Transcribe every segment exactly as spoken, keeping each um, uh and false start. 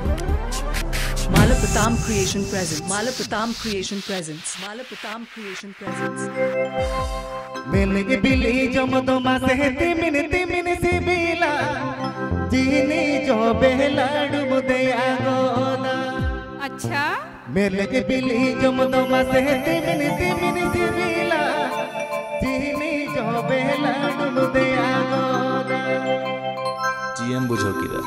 Malapatam Creation Presents. Malapatam Creation Presents. Malapatam Creation Presents. Melege bili jomodo masehti miniti minisi bila jini jo behladu mudaya goda. अच्छा Melege bili jomodo masehti miniti minisi bila jini jo behladu mudaya goda. GM बुझो किधर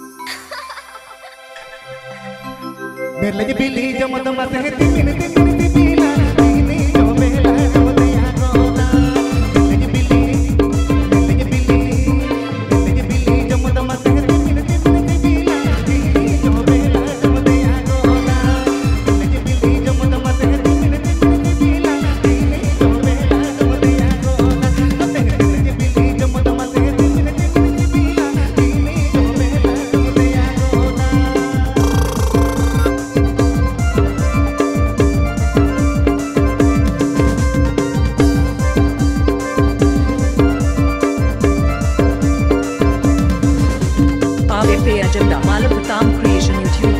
Melege bili jomodo masehti miniti minisi bila jini jo behladu mudaya goda. Melege bili melege bili melege bili jomodo masehti miniti minisi bila jini jo behladu mudaya goda. Melege bili jomodo masehti miniti minisi bila jini jo behladu mudaya goda. Melege bili jomodo masehti miniti minisi bila jini jo behladu mudaya goda. A V P Agenda. Malapatam Creation YouTube.